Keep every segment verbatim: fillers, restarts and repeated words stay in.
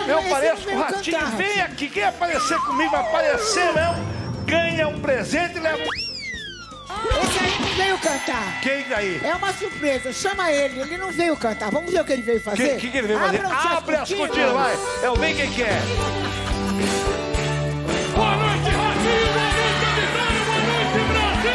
Eu pareço com o Ratinho. Cantar, Vem Ratinho. aqui, quem aparecer comigo, vai aparecer mesmo, ganha um presente e leva... Esse aí não veio cantar. Quem aí? É uma surpresa, chama ele, ele não veio cantar. Vamos ver o que ele veio O fazer? que, que, que ele veio fazer? Abram Abre as cortinas, vai. É o bem quem quer. Boa noite, Ratinho! Boa noite, Vitória! Boa noite,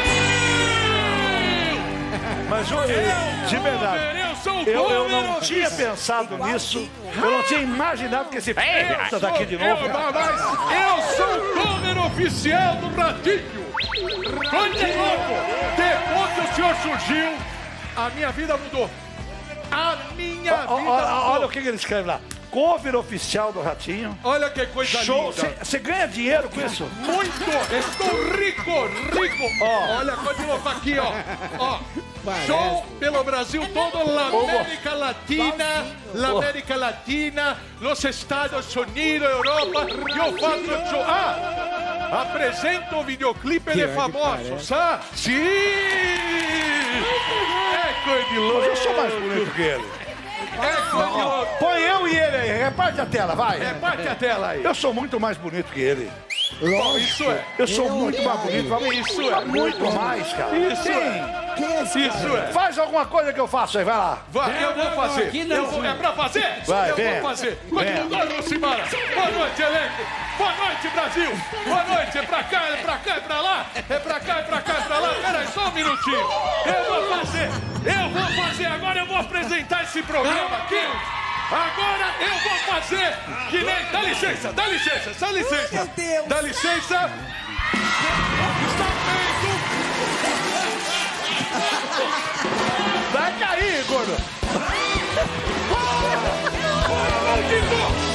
Brasil! Mas eu, de verdade, Eu sou o eu, eu não Comer tinha pensado nisso. Eu não tinha imaginado que esse f*** tá aqui de novo. Eu, mas eu sou o cover oficial do Ratinho! Ratinho novo! Depois que o senhor surgiu, a minha vida mudou. A minha vida Ó, ó, mudou. olha o que que ele escreve lá. Cover oficial do Ratinho. Olha que coisa Show. linda. Você ganha dinheiro com isso? Muito! Estou rico, rico! Ó. Olha, continua aqui, ó. Ó. Parece. Show pelo Brasil todo, la América Latina, la América Latina, los Estados Unidos, Europa. Eu faço show. Ah! Apresento o videoclipe de famosos, ah? Sim! É coisa de louco. Mas eu sou mais bonito que ele. É coisa de louco. Põe eu e ele aí. Reparte a tela, vai. Reparte a tela aí. Eu sou muito mais bonito que ele. Bom, isso é. Eu sou muito mais bonito. Vamos- Isso é. Muito mais, cara. Isso Sim. é. Quem é esse cara? Isso é. Faz alguma coisa que eu faço aí, vai lá. Vai, eu vou fazer. aqui não, Eu vou- é pra fazer? Vai, eu venha. vou fazer. Venha. Continua, Lucimara. Boa noite, elenco. Boa noite, Brasil. Boa noite. É pra cá, é pra cá, é pra lá. É pra cá, é pra cá, é pra lá. Pera aí, só um minutinho. Eu vou fazer. Eu vou fazer. Agora eu vou apresentar esse programa aqui. Agora eu vou fazer que nem... Dá licença, dá licença, dá licença. Meu Deus. Dá licença. Está feito. Vai cair, gordo. Maldito!